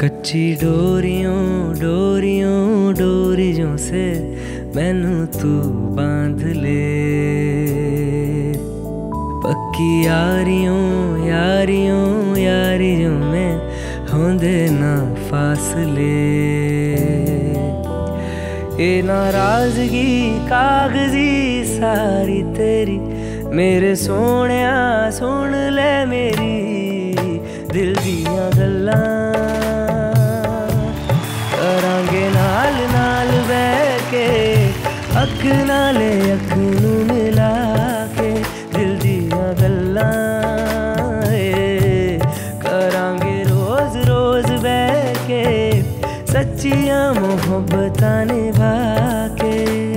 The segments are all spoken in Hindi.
कच्ची डोरियों डोरियों डोरियों से मैनू तू बांध ले, पक्की यारियों यारियों यारियों में होंदे ना फासले। ये नाराजगी कागजी सारी तेरी, मेरे सोहणिया सुन ले मेरी दिल दियां गल्लां। करांगे नाल नाल बह के, अख नाले अख नू मिला के दिल दियां गल्लां। करांगे रोज रोज बह के, सच्चियां मोहब्बतां निभा के।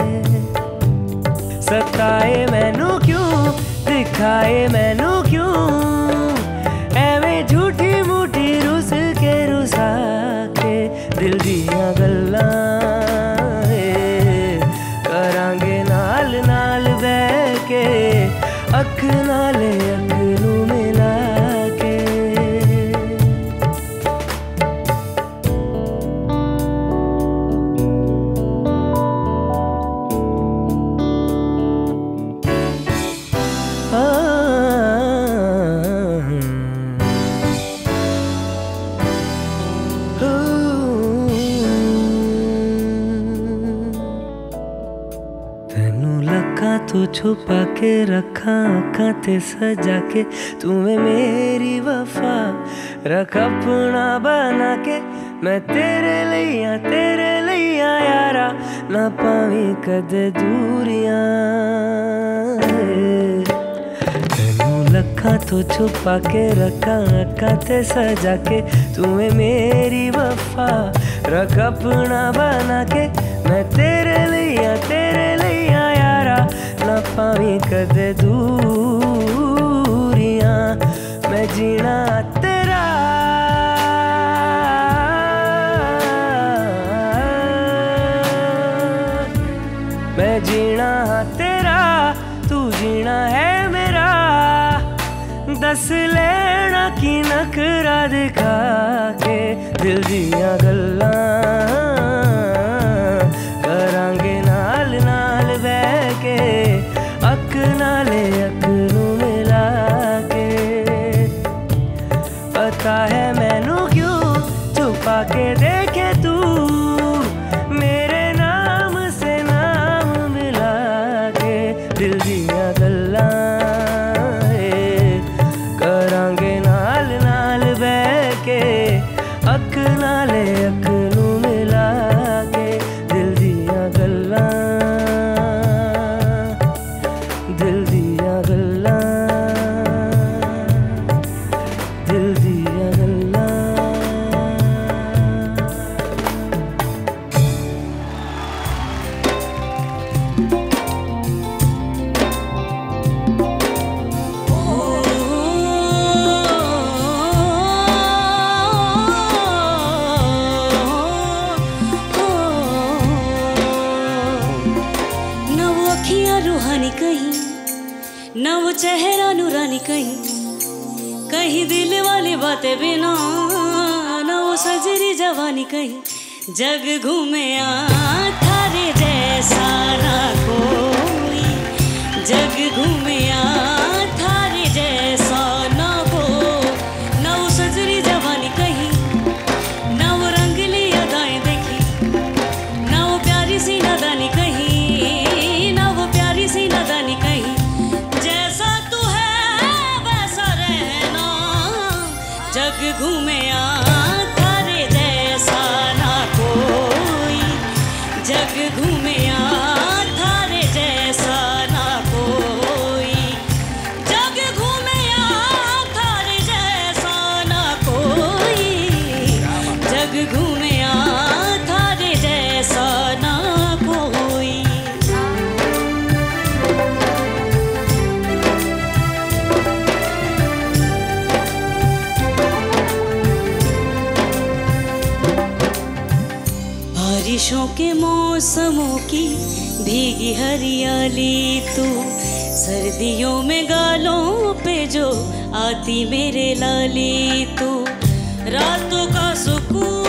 सताए मैनू क्यों, दिखाए मैनू क्यों, एवें झूठी मूठी रुस के रुसा के दिल दियां गल्लां। करांगे नाल नाल बह के, अख नाले अख नू मिला के। तो छुपा के रखा आँखां ते सजा के, तुम्हें मेरी वफा रख अपना बना के। मैं तेरे लिया यारा, ना पावी कदे दूरियां। तेनू लखा तो छुपा के रखा आँखां ते सजा के, तुम्हें मेरी वफा रख अपना बना के। मैं तेरे लिया यारा, ना पावी कदे दूरियां। मैं जीना तेरा, मैं जीना तेरा, तू जीना है मेरा। दस लेना की नखरा दिखा के दिल दियां गल्लां। करांगे नाल नाल बह के, अख नाले अख नू मिला के। पता है मैनू क्यों छुपा के देखे तू, मेरे नाम से नाम मिला के दिल दियां गल्लां। करांगे नाल नाल बह के, अख नाले अख नू मिला के दिल दियां गल्लां। दिल दियां गल्लां, दिल दियां गल्लां। ना वो अखियां रूहानी कहीं, ना वो चेहरा नूरानी कहीं, कहीं दिल वाली बातें बिना, ना वो सजरी जवानी कहीं। जग घूमे थारे जैसा ना कोई, जग घूमे थारे जैसा ना को। ना वो सजरी जवानी कहीं, ना वो रंगली अदाएं देखी, ना वो प्यारी सी नादानी कहीं, ना वो प्यारी सी नादानी कहीं। जैसा तू है वैसा रहना, जग घूमे थारे जैसा ना कोई, जग घूमे थारे जैसा ना कोई, जग घूमे थारे जैसा ना कोई, जग घूमे थारे जैसा ना कोई। बारिशों के मौसमों की भीगी हरियाली तू, सर्दियों में गालों पे जो आती मेरे लाली तू। रातों का सुकून,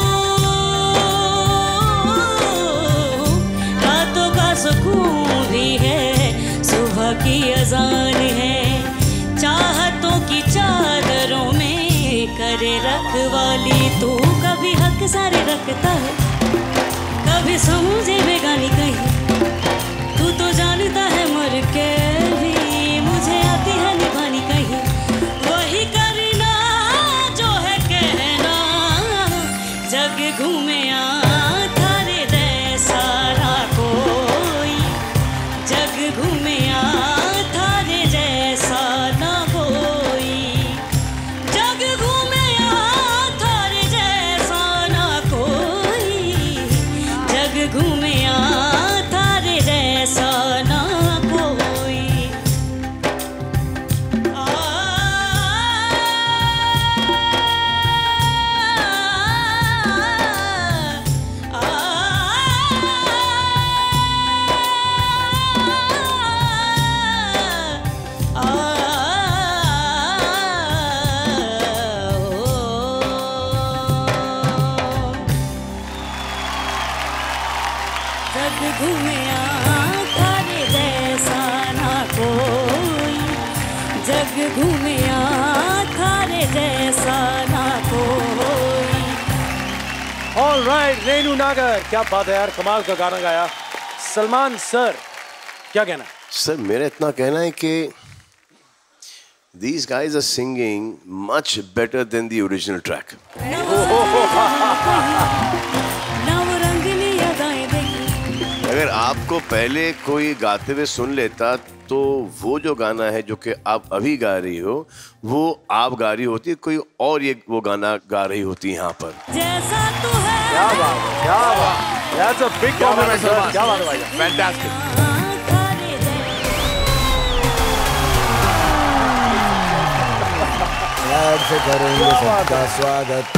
रातों का सुकून भी है, सुबह की अजान है। चाहतों की चादरों में करे रखवाली तू, कभी हक सारे रखता है, कभी समझे बेगानी कहीं। तू तो जानता है मर के भी मुझे आती है निभानी कहीं। वही करना जो है कहना, जग घूमे थारे जैसा ना कोई, जग घूमे थारे जैसा ना कोई, जग घूमे थारे जैसा ना कोई, जग घूमे थारे जैसा ना कोई। जग घूमे थारे जैसा ना कोई, जग घूमे थारे जैसा ना कोई। ऑल राइट, रेनू नागर, क्या बात है यार, कमाल का गाना गाया। सलमान सर, क्या कहना? सर मेरा इतना कहना है कि these guys are singing much better than the original track. अगर आपको पहले कोई गाते हुए सुन लेता तो वो जो गाना है जो कि आप अभी गा रही हो वो आप गा रही होती, कोई और ये वो गाना गा रही होती यहाँ पर। जैसा तू है, क्या बात है, क्या बात है। That's a big compliment sir, क्या बात है भाई, फैंटास्टिक। प्यार से करेंगे सबका स्वागत,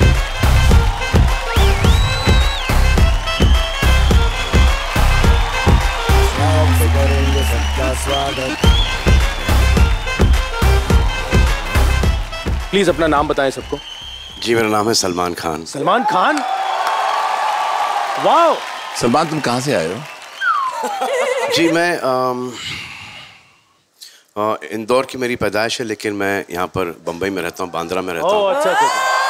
प्यार से करेंगे सबका स्वागत। प्लीज अपना नाम बताएं सबको। जी मेरा नाम है सलमान खान। सलमान खान, वाओ। सलमान तुम कहाँ से आए हो? जी मैं इंदौर की मेरी पैदाइश है, लेकिन मैं यहाँ पर बम्बई में रहता हूँ, बांद्रा में रहता हूँ। अच्छा अच्छा।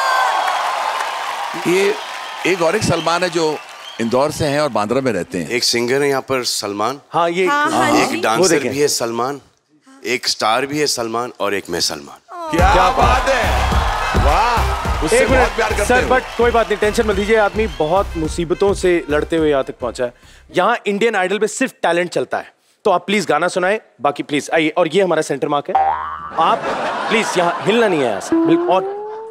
ये एक और एक सलमान है जो इंदौर से हैं और बांद्रा में रहते हैं। एक सिंगर है यहाँ पर सलमान, हाँ ये एक डांसर भी है सलमान, एक स्टार भी है सलमान, और एक मैं सलमान। क्या बात है, वाह। उससे एक बहुत मिनट प्यार करते सर, हो। बट कोई बात नहीं, टेंशन मत लीजिए। आदमी बहुत मुसीबतों से लड़ते हुए यहाँ तक पहुंचा है। यहाँ इंडियन आइडल पे सिर्फ टैलेंट चलता है, तो आप प्लीज गाना सुनाए, बाकी प्लीज आइए। और ये हमारा सेंटर मार्क है, आप प्लीज यहाँ हिलना नहीं है यहाँ से, और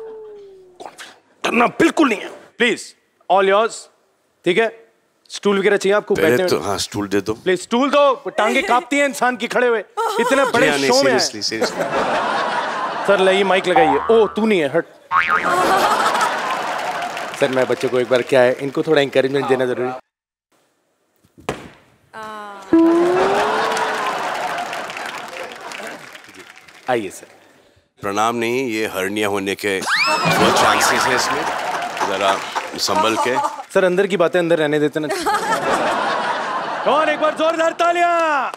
करना बिल्कुल नहीं है, प्लीज। ऑल योर्स, ठीक है? स्टूल वगैरह चाहिए आपको बैठने? तो हाँ स्टूल दे दो प्लीज। स्टूल दो, टांगे कांपती हैं इंसान की खड़े हुए, इतने बड़े शो में है। सीरियसली सर लाइए माइक लगाइए। ओ तू नहीं है, हट। सर मैं बच्चों को एक बार, क्या है, इनको थोड़ा इंकरेजमेंट देना जरूरी। आइए सर। प्रणाम नहीं, ये हर्निया होने के बहुत चांसेस है इसमें, जरा संभल के। सर अंदर की बातें अंदर रहने देते ना। कौन, एक बार जोरदार तालियां।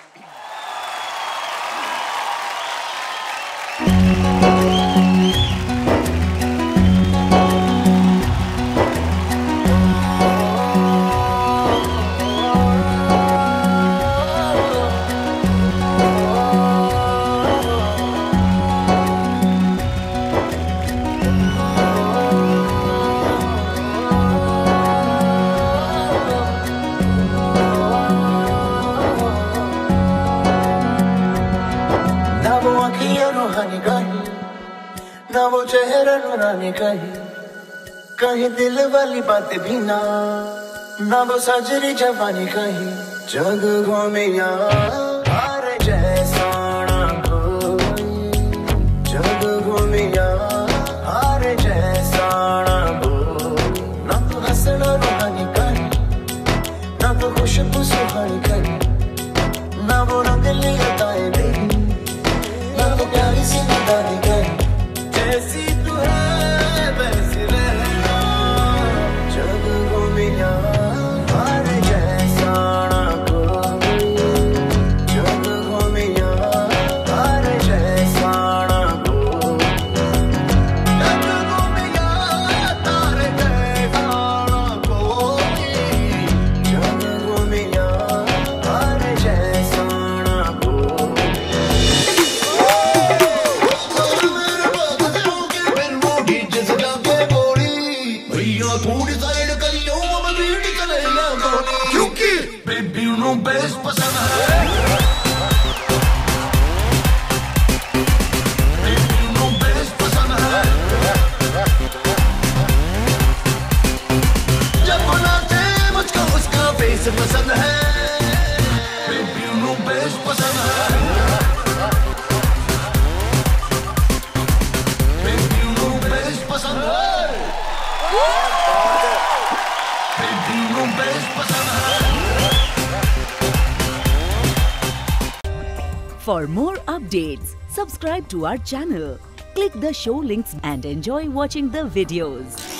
ना वो चेहरा नुरानी कहीं दिल वाली बातें भी ना वो सजरी जवानी कहीं, जग घूमिया हारे जैसा ना कोई, जग घूमिया हारे जैसा ना कोई। ना तो हंसना रूहानी कहीं, ना तो खुशबू सुहानी कहीं, ना वो रंगली अदाएं नहीं, ना तो प्यारी सी निगाहें कहीं। जैसी तू है थोड़ी साइड करियो अब भीड़ चले ना गोली क्योंकि बेबी नु बेस पसंद है बेबी नु बेस पसंद है जब बनाते मुझको उसका फेस पसंद है बेबी नु बेस पसंद है For more updates, subscribe to our channel, click the show links and enjoy watching the videos.